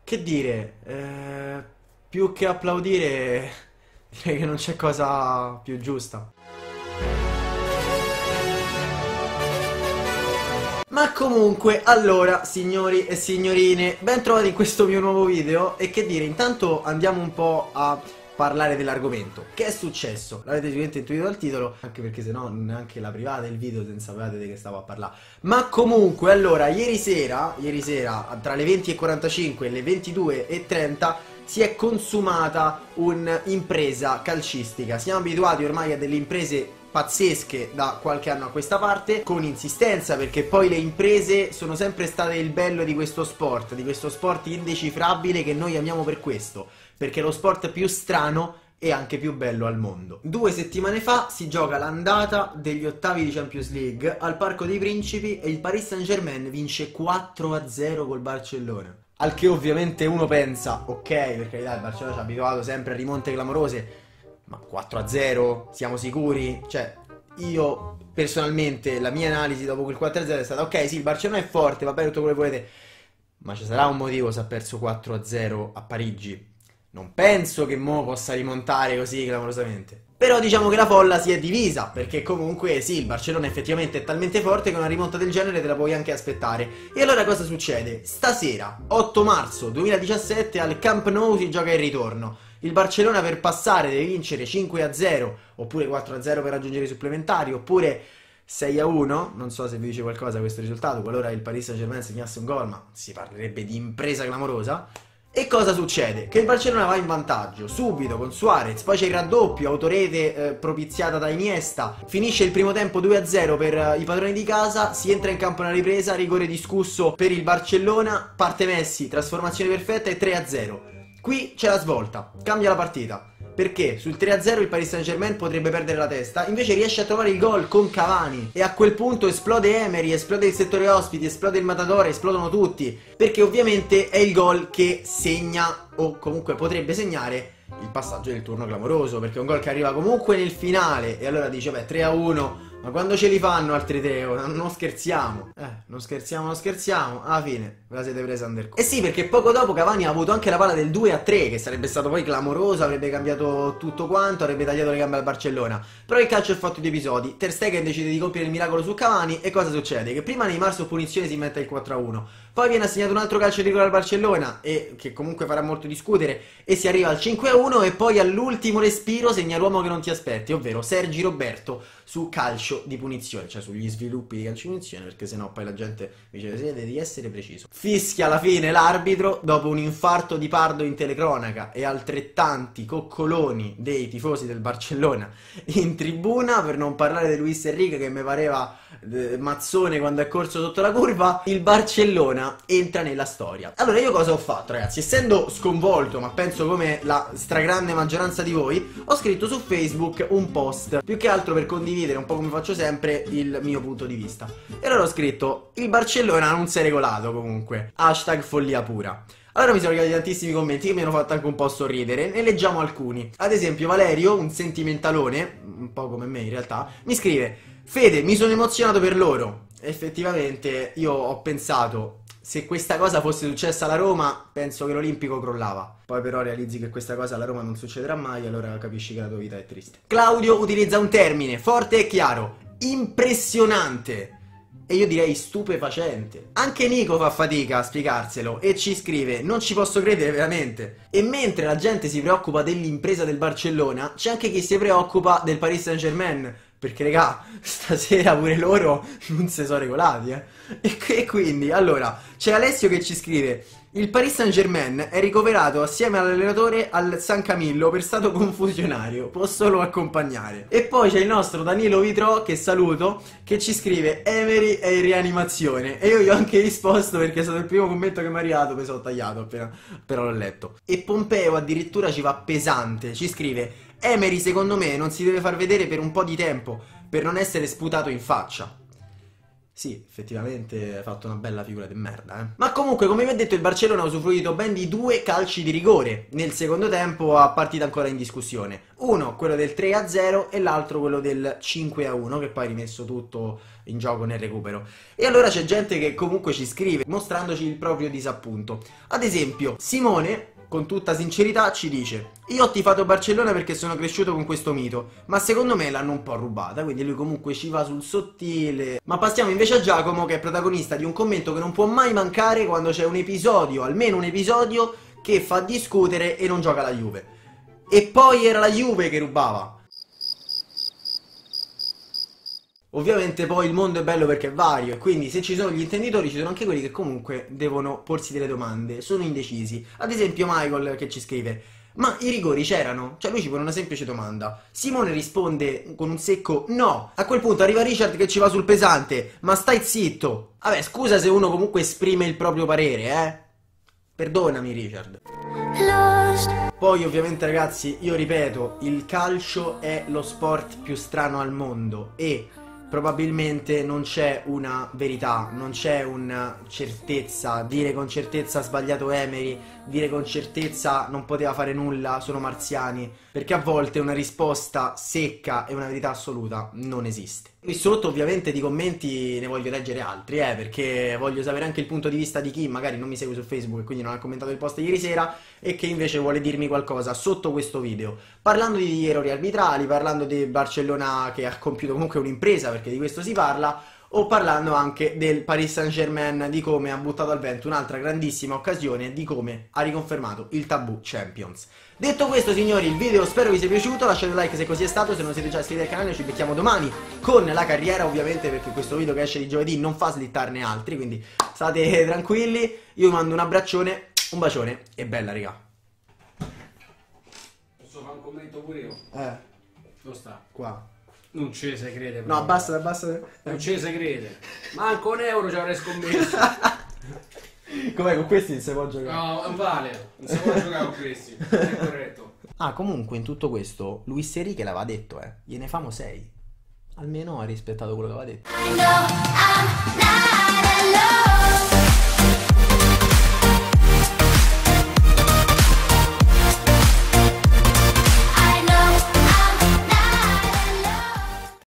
Che dire, più che applaudire, direi che non c'è cosa più giusta. Ma comunque, allora, signori e signorine, ben trovati in questo mio nuovo video. E che dire, intanto andiamo un po' a parlare dell'argomento. Che è successo? L'avete sicuramente intuito dal titolo, anche perché sennò neanche la private il video senza sapete di che stavo a parlare. Ma comunque, allora, ieri sera, tra le 20:45 e le 22:30 si è consumata un'impresa calcistica. Siamo abituati ormai a delle imprese pazzesche da qualche anno a questa parte, con insistenza, perché poi le imprese sono sempre state il bello di questo sport indecifrabile che noi amiamo per questo, perché è lo sport più strano e anche più bello al mondo. 2 settimane fa si gioca l'andata degli ottavi di Champions League al Parco dei Principi e il Paris Saint-Germain vince 4-0 col Barcellona. Al che ovviamente uno pensa, ok, per carità il Barcellona ci ha abituato sempre a rimonte clamorose, ma 4-0? Siamo sicuri? Cioè, io personalmente, la mia analisi dopo quel 4-0 è stata, ok, sì, il Barcellona è forte, va bene tutto quello che volete, ma ci sarà un motivo se ha perso 4-0 a Parigi. Non penso che mo possa rimontare così clamorosamente. Però diciamo che la folla si è divisa, perché comunque sì, il Barcellona effettivamente è talmente forte che una rimonta del genere te la puoi anche aspettare. E allora cosa succede? Stasera, 8 marzo 2017, al Camp Nou si gioca il ritorno. Il Barcellona per passare deve vincere 5-0, oppure 4-0 per raggiungere i supplementari, oppure 6-1, non so se vi dice qualcosa questo risultato, qualora il Paris Saint-Germain segnasse un gol, ma si parlerebbe di impresa clamorosa. E cosa succede? Che il Barcellona va in vantaggio subito con Suarez, poi c'è il raddoppio, autorete propiziata da Iniesta, finisce il primo tempo 2-0 per i padroni di casa, si entra in campo nella ripresa, rigore discusso per il Barcellona, parte Messi, trasformazione perfetta e 3-0. Qui c'è la svolta, cambia la partita, perché sul 3-0 il Paris Saint-Germain potrebbe perdere la testa, invece riesce a trovare il gol con Cavani e a quel punto esplode Emery, esplode il settore ospiti, esplode il Matador, esplodono tutti, perché ovviamente è il gol che segna, o comunque potrebbe segnare, il passaggio del turno clamoroso, perché è un gol che arriva comunque nel finale e allora dice, beh, 3-1, ma quando ce li fanno altri 3? Non scherziamo. Non scherziamo. Alla fine ve la siete presa under. E sì, perché poco dopo Cavani ha avuto anche la palla del 2-3, che sarebbe stato poi clamoroso, avrebbe cambiato tutto quanto, avrebbe tagliato le gambe al Barcellona. Però il calcio è fatto di episodi. Ter Stegen decide di compiere il miracolo su Cavani e cosa succede? Che prima Neymar su punizione si mette il 4-1. Poi viene assegnato un altro calcio di rigore al Barcellona, e che comunque farà molto discutere, e si arriva al 5-1 e poi all'ultimo respiro segna l'uomo che non ti aspetti, ovvero Sergi Roberto su calcio di punizione, cioè sugli sviluppi di calcio di punizione, perché sennò poi la gente dice, sì, devi essere preciso. Fischia alla fine l'arbitro dopo un infarto di Pardo in telecronaca e altrettanti coccoloni dei tifosi del Barcellona in tribuna, per non parlare di Luis Enrique che mi pareva mazzone quando è corso sotto la curva. Il Barcellona entra nella storia. Allora io cosa ho fatto, ragazzi? Essendo sconvolto, ma penso come la stragrande maggioranza di voi, ho scritto su Facebook un post, più che altro per condividere un po' come faccio sempre il mio punto di vista. E allora ho scritto: il Barcellona non si è regolato comunque, hashtag follia pura. Allora mi sono arrivati tantissimi commenti che mi hanno fatto anche un po' sorridere, ne leggiamo alcuni. Ad esempio Valerio, un sentimentalone, un po' come me in realtà, mi scrive: Fede, mi sono emozionato per loro. Effettivamente io ho pensato, se questa cosa fosse successa alla Roma, penso che l'Olimpico crollava. Poi però realizzi che questa cosa alla Roma non succederà mai, allora capisci che la tua vita è triste. Claudio utilizza un termine forte e chiaro: impressionante. E io direi stupefacente. Anche Nico fa fatica a spiegarselo e ci scrive: non ci posso credere veramente. E mentre la gente si preoccupa dell'impresa del Barcellona, c'è anche chi si preoccupa del Paris Saint-Germain, perché regà, stasera pure loro non si sono regolati, E quindi, allora, c'è Alessio che ci scrive: il Paris Saint-Germain è ricoverato assieme all'allenatore al San Camillo per stato confusionario, può solo accompagnare. E poi c'è il nostro Danilo Vitrò, che saluto, che ci scrive: Emery è in rianimazione. E io gli ho anche risposto perché è stato il primo commento che mi è arrivato, poi sono tagliato appena però l'ho letto. E Pompeo addirittura ci va pesante, ci scrive: Emery secondo me non si deve far vedere per un po' di tempo, per non essere sputato in faccia. Sì, effettivamente hai fatto una bella figura di merda, eh. Ma comunque, come vi ho detto, il Barcellona ha usufruito ben di 2 calci di rigore nel secondo tempo a partita ancora in discussione. Uno, quello del 3-0 e l'altro quello del 5-1, che poi ha rimesso tutto in gioco nel recupero. E allora c'è gente che comunque ci scrive mostrandoci il proprio disappunto. Ad esempio, Simone, con tutta sincerità, ci dice: io ho tifato Barcellona perché sono cresciuto con questo mito, ma secondo me l'hanno un po' rubata, quindi lui comunque ci va sul sottile. Ma passiamo invece a Giacomo, che è protagonista di un commento che non può mai mancare quando c'è un episodio, almeno un episodio, che fa discutere e non gioca la Juve. E poi era la Juve che rubava. Ovviamente poi il mondo è bello perché è vario e quindi se ci sono gli intenditori ci sono anche quelli che comunque devono porsi delle domande, sono indecisi. Ad esempio Michael che ci scrive: ma i rigori c'erano? Cioè lui ci pone una semplice domanda. Simone risponde con un secco no. A quel punto arriva Richard che ci va sul pesante: ma stai zitto. Vabbè, scusa se uno comunque esprime il proprio parere, eh. Perdonami Richard. Poi ovviamente ragazzi, io ripeto, il calcio è lo sport più strano al mondo e probabilmente non c'è una verità, non c'è una certezza. Dire con certezza ha sbagliato Emery, dire con certezza non poteva fare nulla, sono marziani, perché a volte una risposta secca e una verità assoluta non esiste. Qui sotto ovviamente di commenti ne voglio leggere altri, perché voglio sapere anche il punto di vista di chi magari non mi segue su Facebook e quindi non ha commentato il post ieri sera e che invece vuole dirmi qualcosa sotto questo video, parlando di errori arbitrali, parlando di Barcellona che ha compiuto comunque un'impresa, perché di questo si parla, o parlando anche del Paris Saint-Germain, di come ha buttato al vento un'altra grandissima occasione, di come ha riconfermato il tabù Champions. Detto questo signori, il video spero vi sia piaciuto, lasciate un like se così è stato, se non siete già iscritti al canale ci becchiamo domani con la carriera ovviamente, perché questo video che esce di giovedì non fa slittarne altri, quindi state tranquilli, io vi mando un abbraccione, un bacione e bella raga. Posso fare un commento pure io? Dove sta? Qua. Non ci si crede però. No, basta. Non ci si crede. Manco un euro ci avrei scommesso. Com'è, con questi non si può giocare? No, non vale. Non si può giocare con questi. È corretto. Ah, comunque in tutto questo Luis Enrique l'aveva detto, gliene famo 6. Almeno ha rispettato quello che aveva detto. I know I'm not alone.